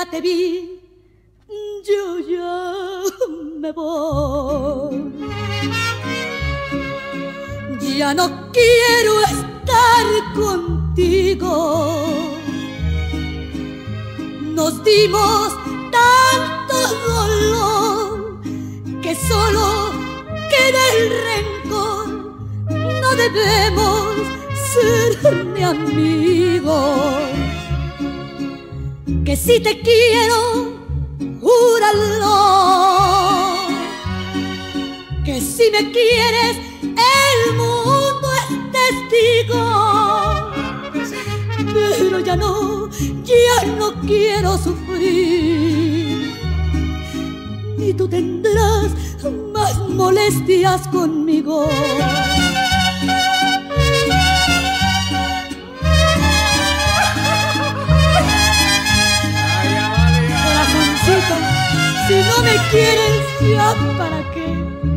ya te vi, yo ya me voy. Ya no quiero estar contigo. Nos dimos tanto dolor que solo queda el rencor. No debemos ser mi amigo. Que si te quiero, júralo. Que si me quieres, el mundo es testigo. Pero ya no quiero sufrir. Ni tú tendrás más molestias conmigo. Corazoncito, si no me quieres, ya para qué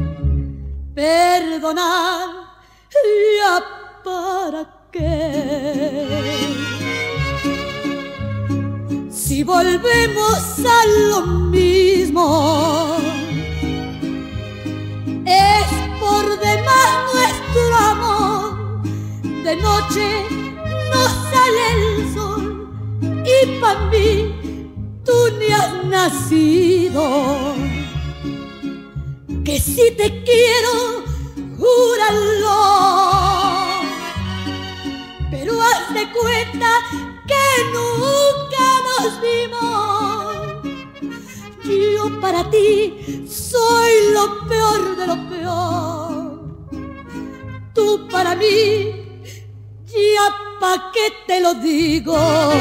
perdonar, ya para qué. Si volvemos a lo mismo, es por demás nuestro amor. De noche no sale el sol y para mí tú ni has nacido. Que si te quiero, júralo. Pero haz de cuenta que nunca nos vimos. Yo para ti soy lo peor de lo peor. Tú para mí, ya pa' qué te lo digo.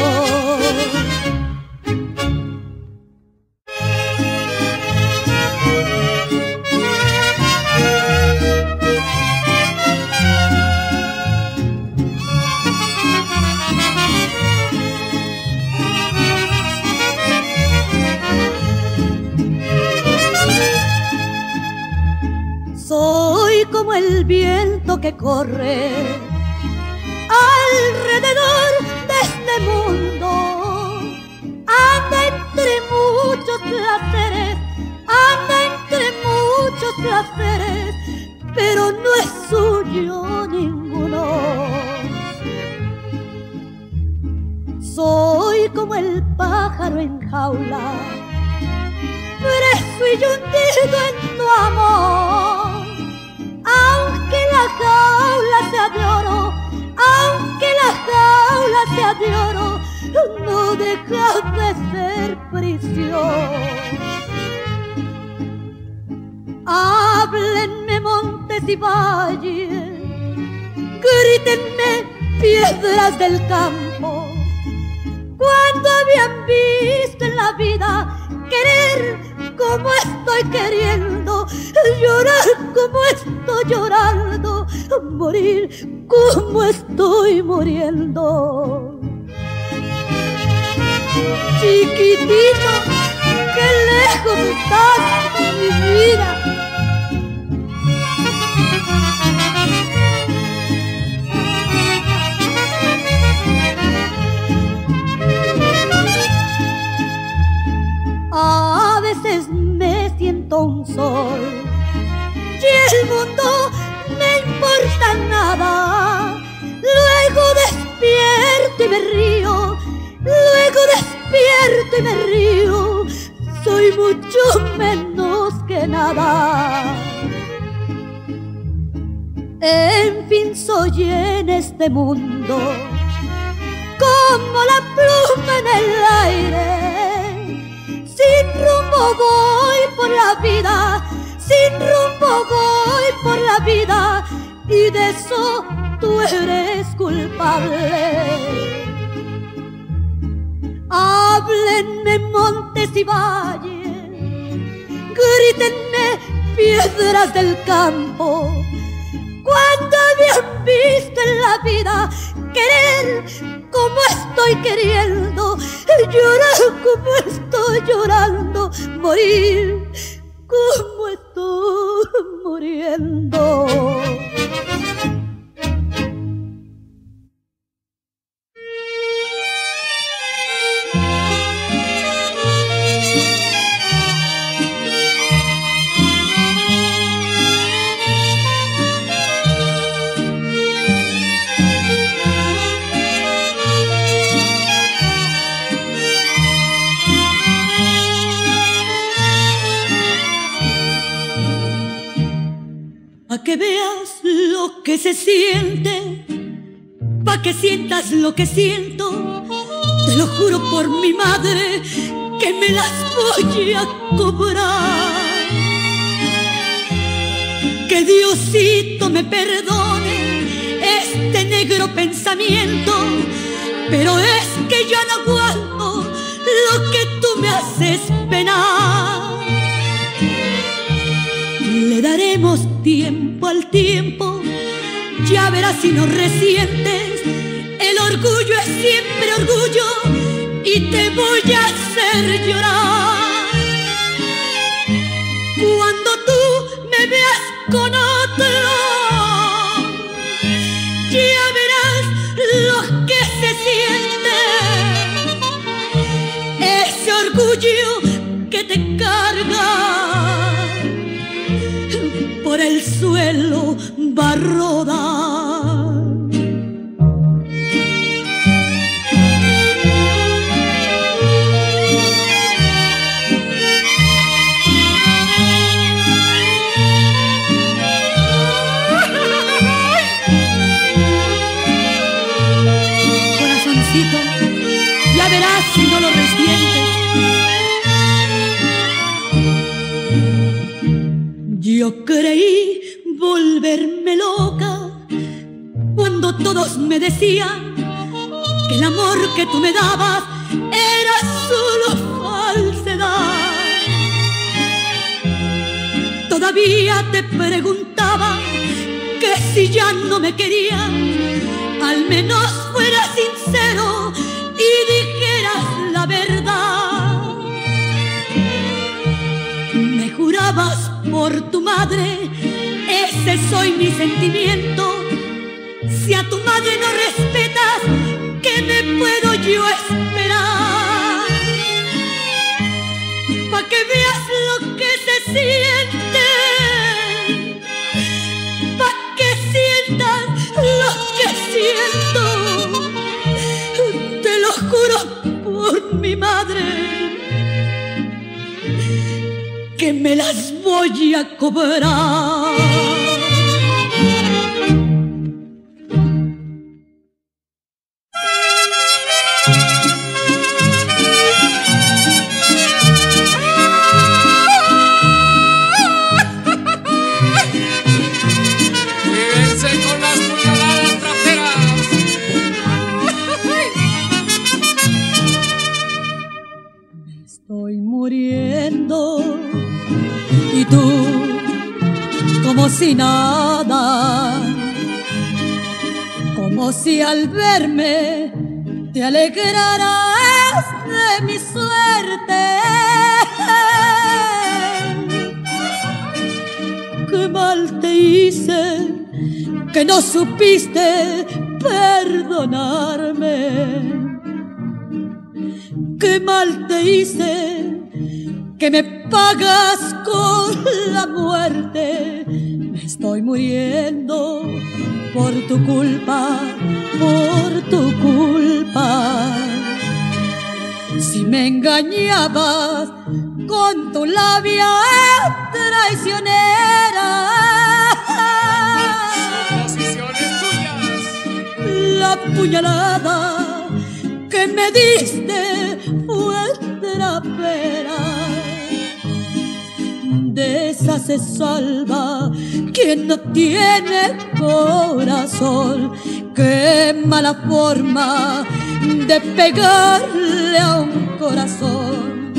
Soy como el viento que corre alrededor de este mundo. Anda entre muchos placeres, anda entre muchos placeres, pero no es suyo ninguno. Soy como el pájaro en jaula, preso y hundido en tu amor. Aunque la jaula sea de oro, aunque la jaula sea de oro, no deja de ser prisión. Háblenme montes y valles, grítenme piedras del campo. Cuando habían visto en la vida querer como estoy queriendo, llorar como estoy llorando, morir como estoy muriendo. Chiquitito, qué lejos estás de mi vida. A veces me siento un sol y el mundo me importa nada. Luego despierto y me río, luego despierto y me río. Soy mucho menos que nada. En fin, soy en este mundo como la pluma en el aire. Sin rumbo voy por la vida, sin rumbo voy por la vida, y de eso tú eres culpable. Háblenme montes y valles, grítenme piedras del campo. Cuando habían visto en la vida querer como estoy queriendo, llorar como estoy llorando, morir como estoy muriendo. Pa' que veas lo que se siente, pa' que sientas lo que siento. Te lo juro por mi madre que me las voy a cobrar. Que Diosito me perdone este negro pensamiento, pero es que yo no aguanto lo que tú me haces penar. Le daremos tiempo al tiempo, ya verás si nos resientes. El orgullo es siempre orgullo y te voy a hacer llorar. Cuando tú me veas con otro, ya verás lo que se siente. Ese orgullo que te carga por el suelo va a rodar. Corazoncito, ya verás si no lo resientes. Yo creí volverme loca cuando todos me decían que el amor que tú me dabas era solo falsedad. Todavía te preguntaba que si ya no me querías, al menos fueras sincero y dijeras la verdad. Me jurabas por tu madre, ese soy mi sentimiento. Si a tu madre no respetas, ¿qué me puedo yo esperar? Pa' que veas lo que se siente, pa' que sientas lo que siento. Te lo juro por mi madre que me las voy a cobrar. Y tú, como si nada, como si al verme te alegraras de mi suerte. Qué mal te hice, que no supiste perdonarme. Qué mal te hice, que me pagas con la muerte. Me estoy muriendo por tu culpa, por tu culpa. Si me engañabas con tu labia traicionera, suposiciones tuyas. La puñalada que me diste fue trapera. De esa se salva quien no tiene corazón. Qué mala forma de pegarle a un corazón.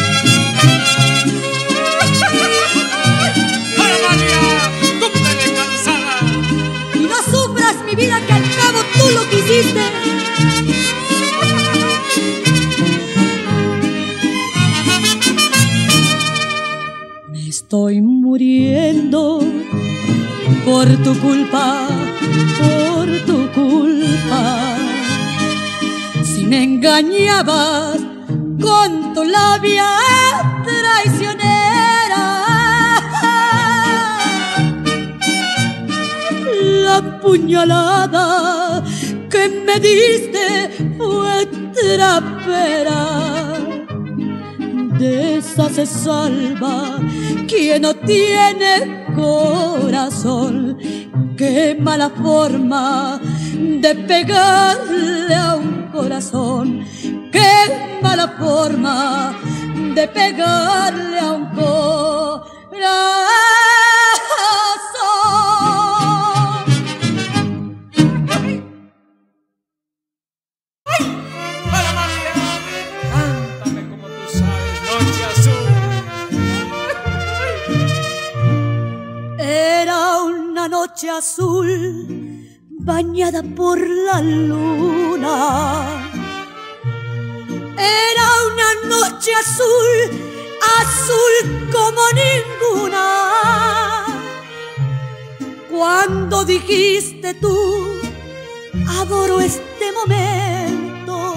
¡María! ¡Cúmpleme cansada! Y no sufras mi vida, que al cabo tú lo quisiste. Estoy muriendo por tu culpa, por tu culpa. Si me engañabas con tu labia traicionera, la puñalada que me diste fue trapera. De esa se salva quien no tiene corazón. Qué mala forma de pegarle a un corazón. Qué mala forma de pegarle a un corazón. Noche azul bañada por la luna. Era una noche azul, azul como ninguna. Cuando dijiste tú, adoro este momento.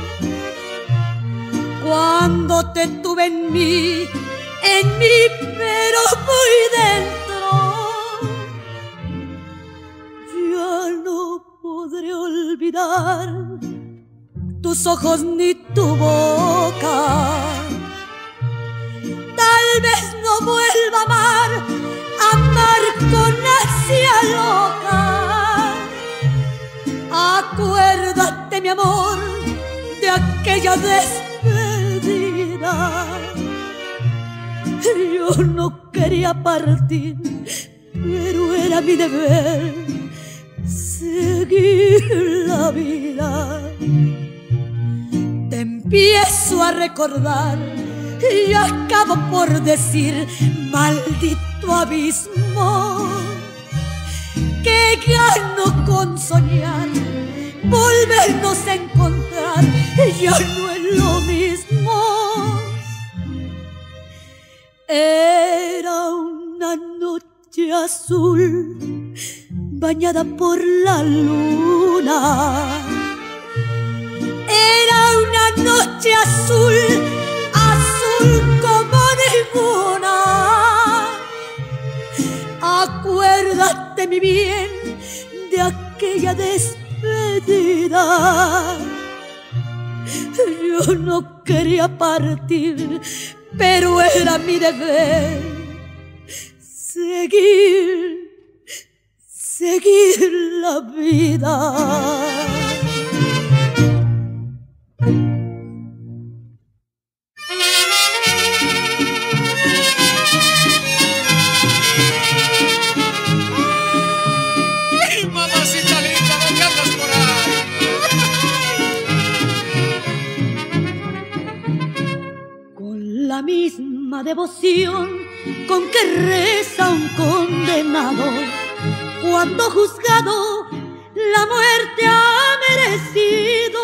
Cuando te tuve en mí, pero muy dentro. Ya no podré olvidar tus ojos ni tu boca. Tal vez no vuelva a amar con ansia loca. Acuérdate, mi amor, de aquella despedida. Yo no quería partir, pero era mi deber seguir la vida. Te empiezo a recordar y acabo por decir, maldito abismo, que gano con soñar, volvernos a encontrar, ya no es lo mismo. Era una noche azul bañada por la luna. Era una noche azul, azul como ninguna. Acuérdate, mi bien, de aquella despedida. Yo no quería partir, pero era mi deber seguir la vida. ¡Ay, mamacita linda! ¿Dónde andas por ahí? Con la misma devoción con que reza un condenado cuando juzgado la muerte ha merecido.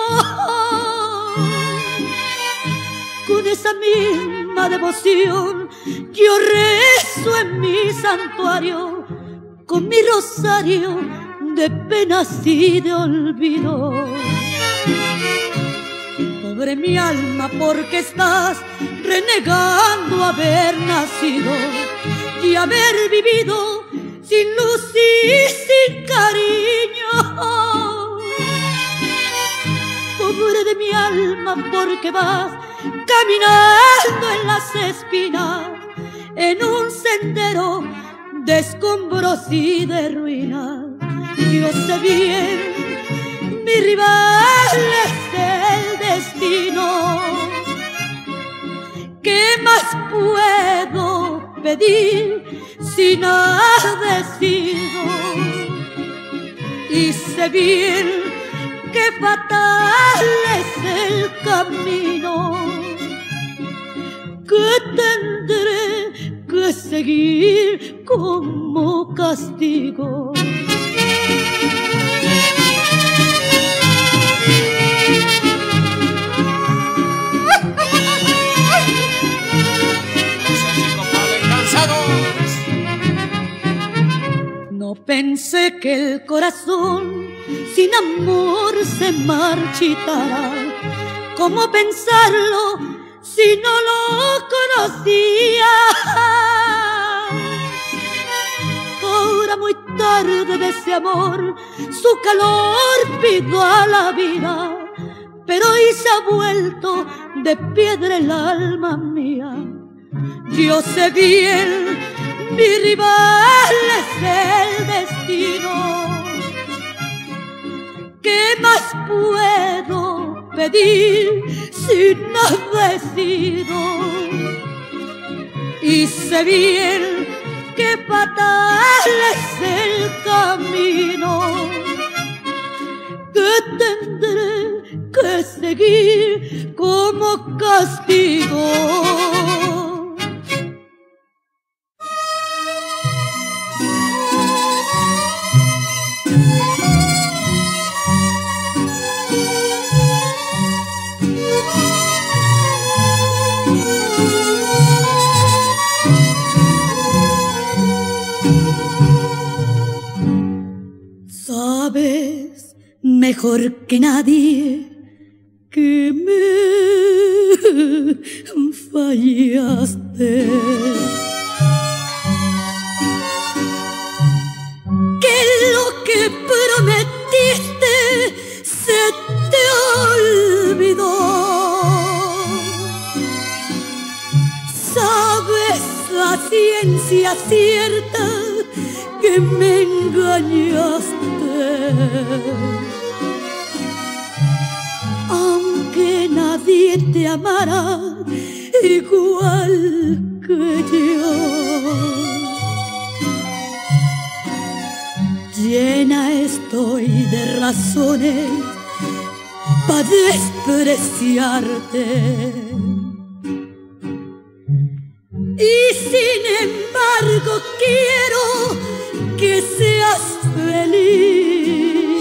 Con esa misma devoción yo rezo en mi santuario, con mi rosario de penas y de olvido. Pobre mi alma, porque estás renegando haber nacido y haber vivido sin luz y sin cariño. Pobre de mi alma, porque vas caminando en las espinas, en un sendero de escombros y de ruinas. Yo sé bien, mi rival es el destino. ¿Qué más puedo pedir si nada he sido? Y sé bien que fatal es el camino que tendré que seguir como castigo. No pensé que el corazón sin amor se marchitará. ¿Cómo pensarlo si no lo conocía? Ahora muy tarde de ese amor su calor pido a la vida, pero hoy se ha vuelto de piedra el alma mía. Yo sé bien, mi rival es el destino. ¿Qué más puedo pedir si nada he sido? Y sé bien que fatal es el camino que tendré que seguir como castigo. Sabes mejor que nadie que me fallaste, que lo que prometiste se te olvidó. Sabes a ciencia cierta que me engañaste, aunque nadie te amara igual que yo. Llena estoy de razones para despreciarte, y sin embargo quiero que seas feliz,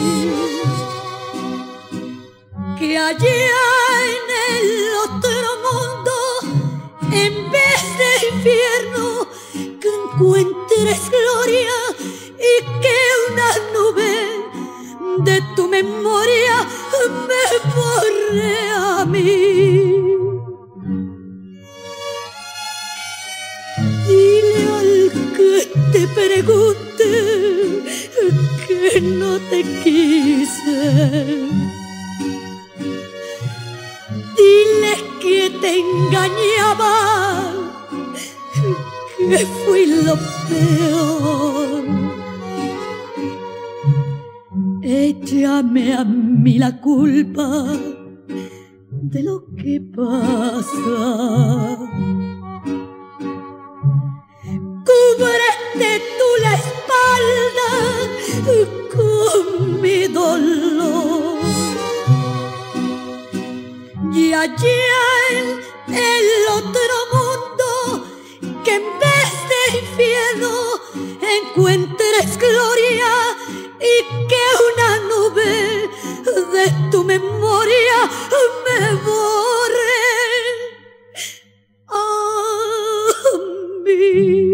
que allá en el otro mundo, en vez de infierno, que encuentres gloria y que una nube de tu memoria me borre a mí. Dile al que te pregunte que no te quise. Dile que te engañaba, que fui lo peor. Échame a mí la culpa de lo que pasa. Cúbrete tú la espalda con mi dolor, y allá en el otro mundo, que en vez de infierno encuentres gloria y que una nube de tu memoria me borre a mí.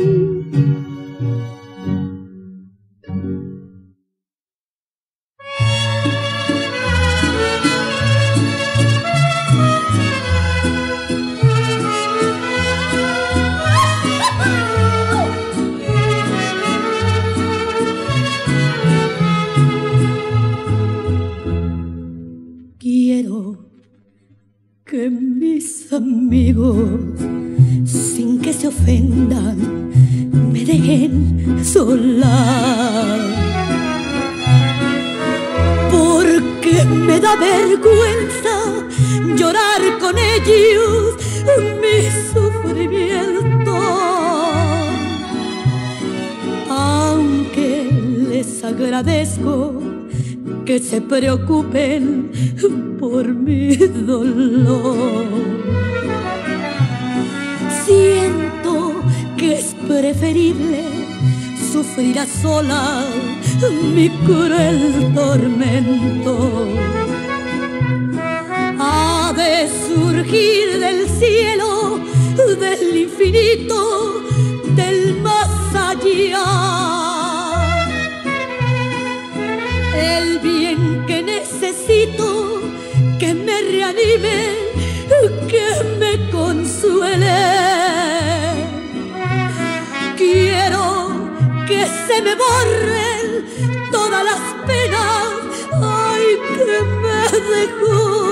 Quiero que mis amigos, sin que se ofendan, me dejen sola, porque me da vergüenza llorar con ellos mi sufrimiento, aunque les agradezco que se preocupen por mi dolor. Siento que es preferible sufrir a sola mi cruel tormento. Ha de surgir del cielo, del infinito, del más allá, el bien que necesito, que me reanime, que me consuele. Quiero que se me borren todas las penas, ay, que me dejó.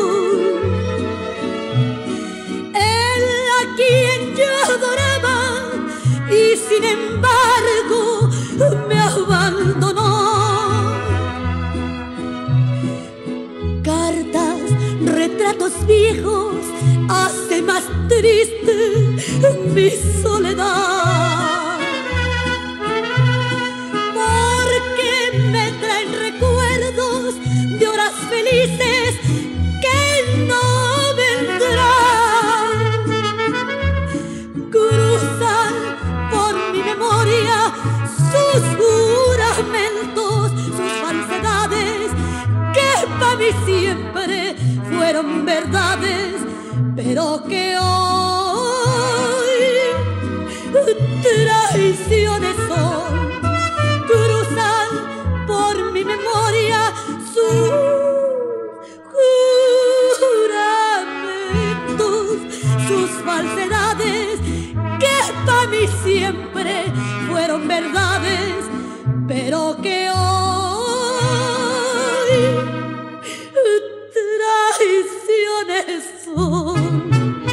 sin embargo me abandonó. Cartas, retratos viejos, hace más triste mi soledad, porque me traen recuerdos de horas felices que no vendrán. Cruzan por mi memoria sus juramentos, sus falsedades, que para mí siempre fueron verdades, pero que hoy traiciones son. Cruzan por mi memoria sus juramentos, sus falsedades, que para mí siempre fueron verdades, pero que hoy traiciones son.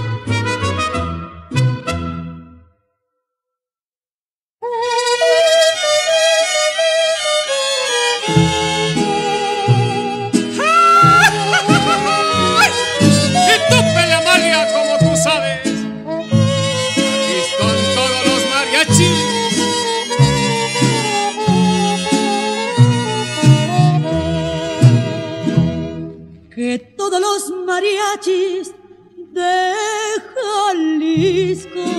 Que todos los mariachis de Jalisco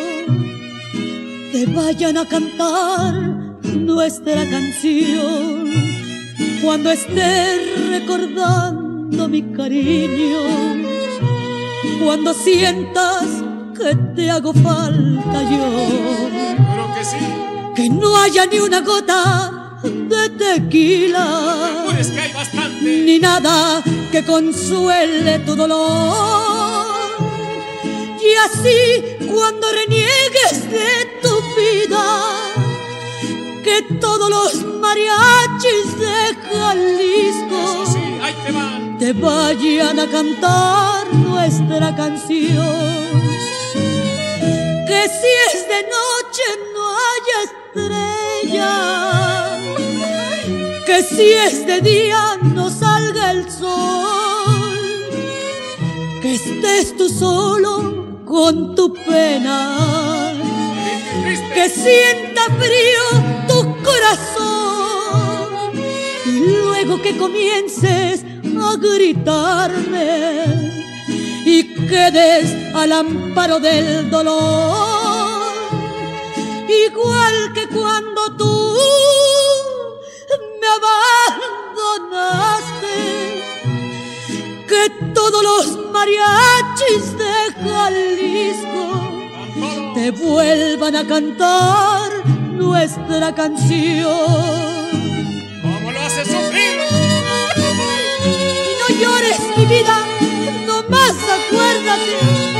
te vayan a cantar nuestra canción cuando estés recordando mi cariño, cuando sientas que te hago falta yo. Creo que sí. Que no haya ni una gota de tequila, Pues que hay bastante, ni nada que consuele tu dolor. Y así cuando reniegues de tu vida, que todos los mariachis de Jalisco eso sí, ahí te van. te vayan a cantar nuestra canción. Que si es de noche no haya estrella, que si es de día no salga el sol, que estés tú solo con tu pena, que sienta frío tu corazón, y luego que comiences a gritarme y quedes al amparo del dolor, igual que cuando tú me abandonaste. Que todos los mariachis de Jalisco te vuelvan a cantar nuestra canción. ¿Cómo lo haces sufrir? Y no llores, mi vida, nomás acuérdate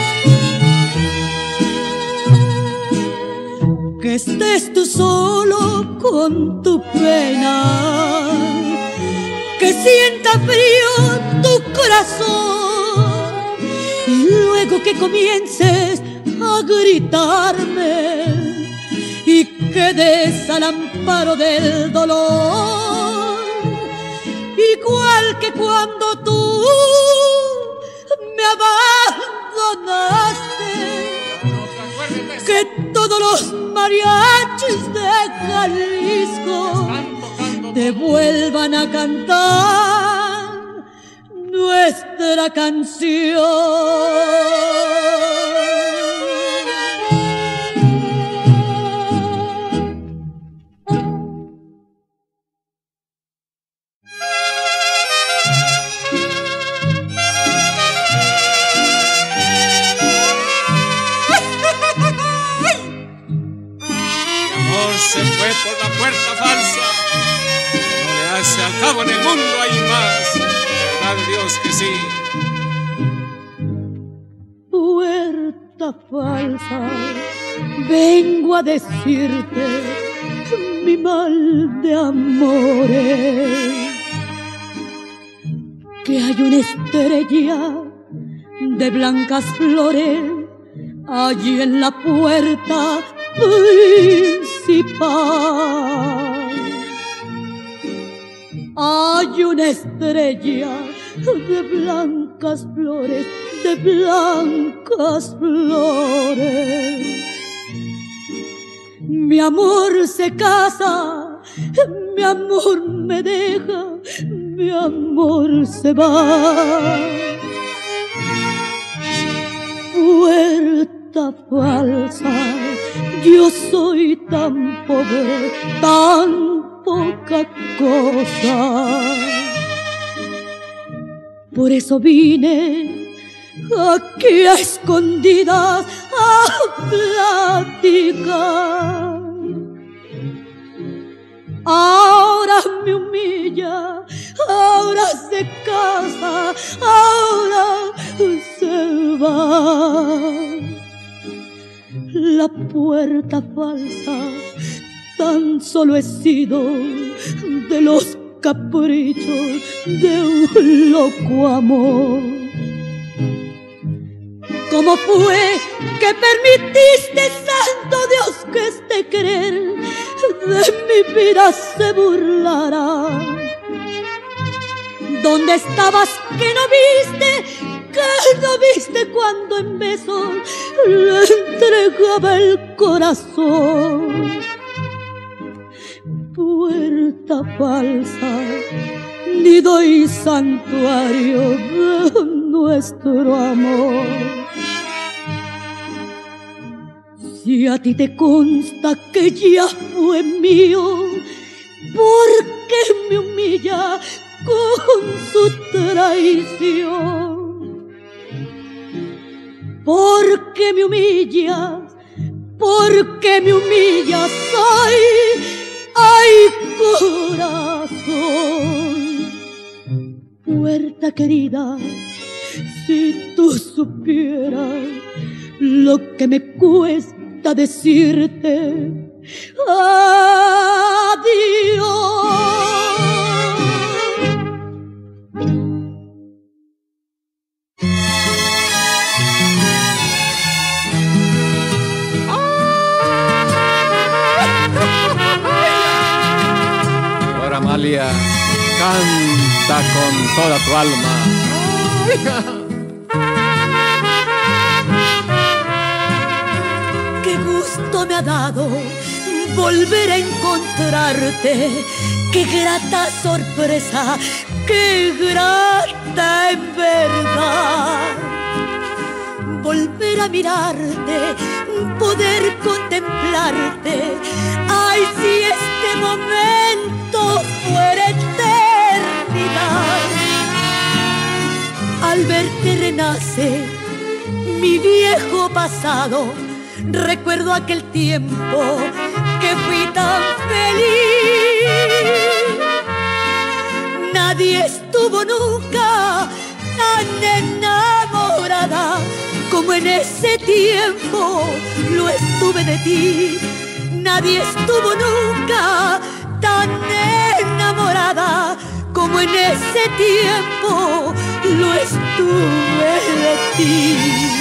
que estés tú solo con tu pena, que sienta frío tu corazón, y luego que comiences a gritarme y quedes al amparo del dolor, igual que cuando tú me abandonaste. Que todos los mariachis de Jalisco te vuelvan a cantar nuestra canción. Se fue por la puerta falsa, no le hace al cabo en el mundo hay más, verdad Dios que sí. Puerta falsa, vengo a decirte mi mal de amores, que hay una estrella de blancas flores allí en la puerta principal. Hay una estrella de blancas flores, de blancas flores. Mi amor se casa, mi amor me deja, mi amor se va. Puerta falsa, yo soy tan pobre, tan poca cosa. Por eso vine aquí a escondidas a platicar. Ahora me humilla, ahora se casa, ahora se va. La puerta falsa tan solo he sido de los caprichos de un loco amor. ¿Cómo fue que permitiste, santo Dios, que este querer de mi vida se burlara? ¿Dónde estabas que no viste cuando en besos le entregaba el corazón? Puerta falsa, nido y santuario de nuestro amor. Si a ti te consta que ya fue mío, ¿por qué me humilla con su traición? ¿Por qué me humillas? ¿Por qué me humillas? ¡Ay, corazón! Puerta querida, si tú supieras lo que me cuesta decirte adiós. Amalia, canta con toda tu alma. Qué gusto me ha dado volver a encontrarte. Qué grata sorpresa, qué grata en verdad. Volver a mirarte, poder contemplarte. Ay, si este momento fuera eternidad. Al verte renace mi viejo pasado. Recuerdo aquel tiempo que fui tan feliz. Nadie estuvo nunca tan enamorada como en ese tiempo lo estuve de ti. Nadie estuvo nunca tan enamorada como en ese tiempo lo estuve de ti.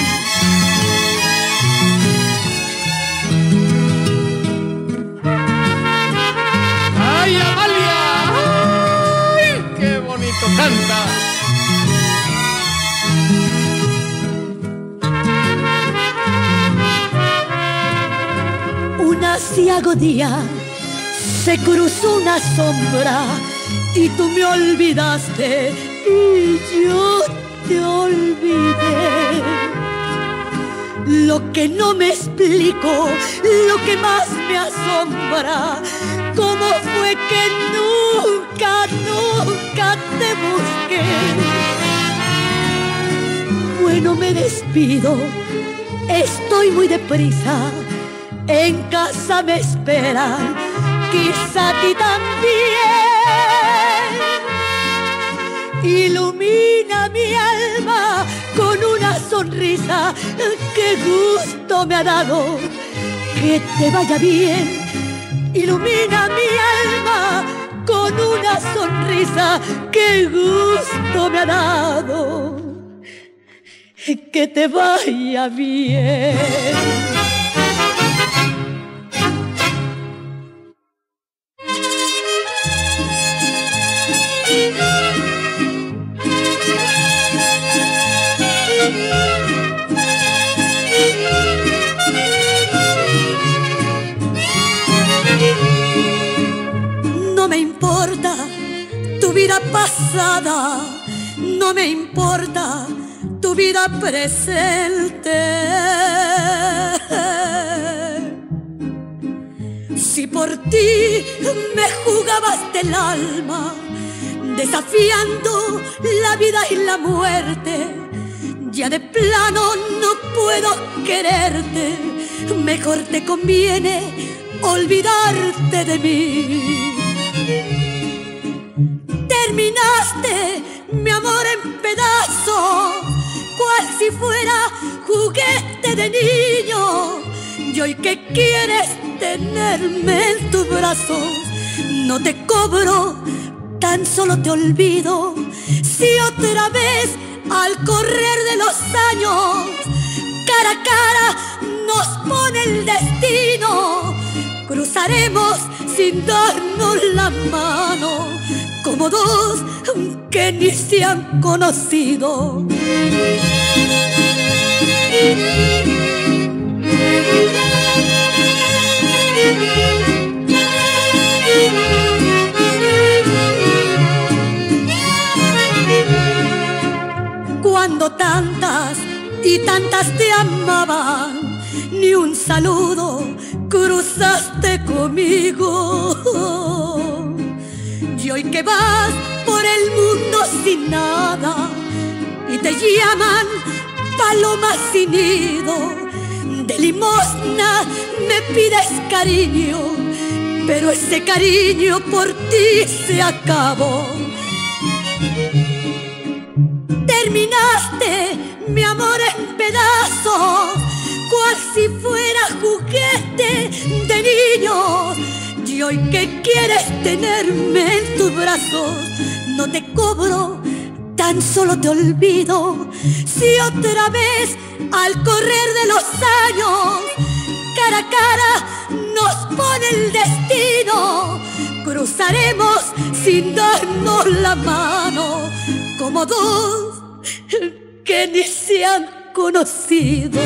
¡Ay, Amalia! ¡Ay, qué bonito canta! Un aciago día se cruzó una sombra y tú me olvidaste y yo te olvidé. Lo que no me explico, lo que más me asombra, cómo fue que nunca te busqué. Bueno, me despido, estoy muy deprisa. En casa me esperan, quizá a ti también. Ilumina mi alma con una sonrisa. Qué gusto me ha dado que te vaya bien. Ilumina mi alma con una sonrisa. Qué gusto me ha dado que te vaya bien. vida pasada, no me importa tu vida presente. Si por ti me jugabas del alma, desafiando la vida y la muerte, ya de plano no puedo quererte. Mejor te conviene olvidarte de mí. Terminaste mi amor en pedazos, cual si fuera juguete de niño. Y hoy que quieres tenerme en tus brazos, no te cobro, tan solo te olvido. Si otra vez al correr de los años, cara a cara nos pone el destino, cruzaremos sin darnos la mano, como dos que ni se han conocido. Cuando tantas y tantas te amaban, ni un saludo cruzaste conmigo. Y hoy que vas por el mundo sin nada y te llaman paloma sin nido, de limosna me pides cariño, pero ese cariño por ti se acabó. Terminaste mi amor en pedazos, cual si fuera juguete de niño. Y hoy que quieres tenerme en tus brazos, no te cobro, tan solo te olvido. Si otra vez al correr de los años, cara a cara nos pone el destino, cruzaremos sin darnos la mano, como dos que ni se han conocido.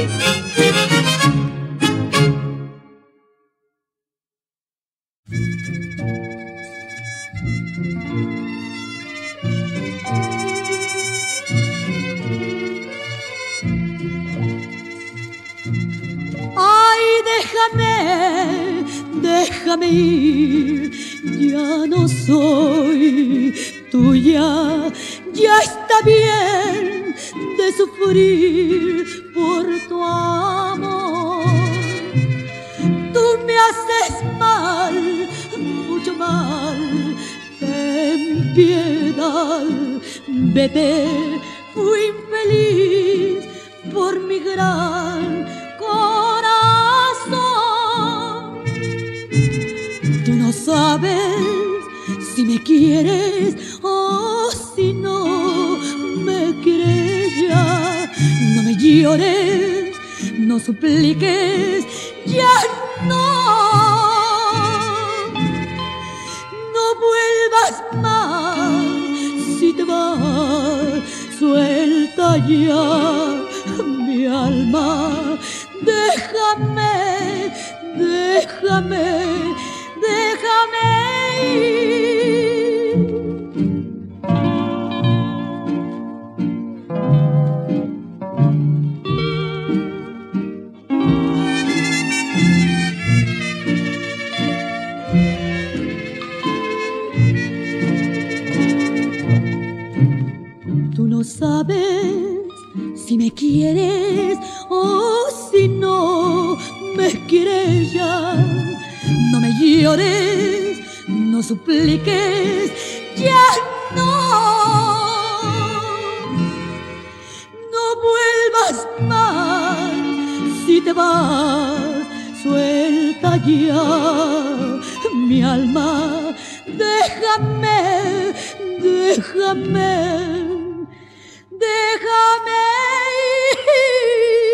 Ay, déjame ir, ya no soy tuya, ya está bien de sufrir por tu amor. Tú me haces mal, mucho mal, ten piedad, vete, fui infeliz por mi gran corazón. Tú no sabes si me quieres o si no me quieres ya. No me llores, no supliques, ya no. No vuelvas más, si te vas, suelta ya mi alma. Déjame ir. Tú no sabes si me quieres o si no me quieres ya. No me llores, no supliques, ya no. No vuelvas más, si te vas, suelta ya mi alma. Déjame ir.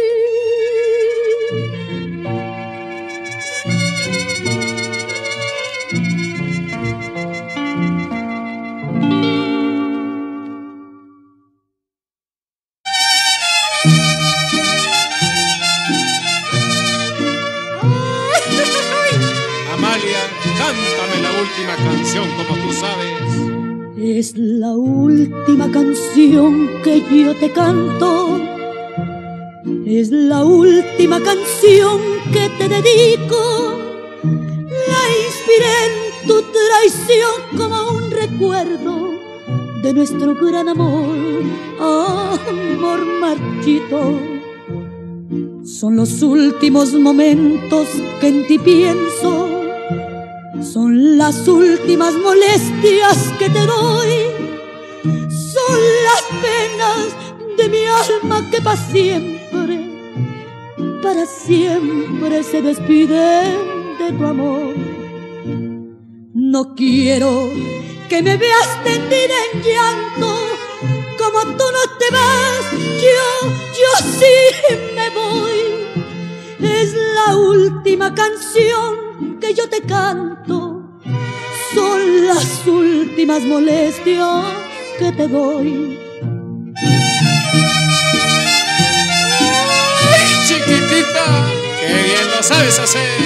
Amalia, cántame la última canción como tú sabes. Es la última canción que yo te canto, es la última canción que te dedico. La inspiré en tu traición como un recuerdo de nuestro gran amor, amor marchito. Son los últimos momentos que en ti pienso, son las últimas molestias que te doy, son las penas de mi alma que para siempre se despiden de tu amor. No quiero que me veas tendida en llanto, como tú no te vas, yo sí me voy. Es la última canción que yo te canto, son las últimas molestias que te doy. ¡Ay, chiquitita! ¡Qué bien lo sabes hacer!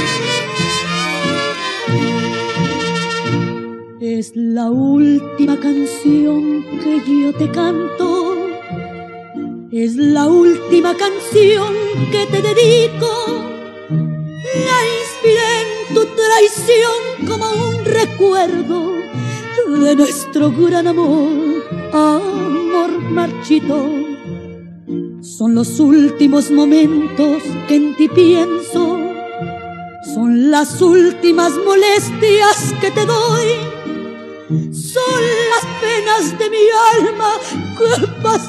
Es la última canción que yo te canto, es la última canción que te dedico. La inspiré en tu traición como un recuerdo de nuestro gran amor, amor marchito. Son los últimos momentos que en ti pienso, son las últimas molestias que te doy, son las penas de mi alma que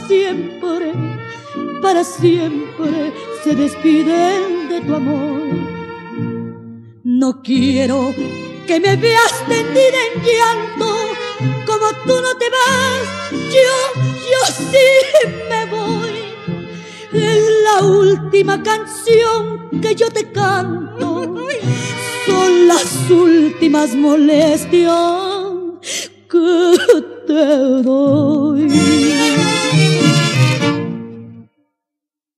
para siempre se despiden de tu amor. No quiero que me veas tendida en llanto, como tú no te vas, yo sí me voy. Es la última canción que yo te canto, son las últimas molestias que te doy.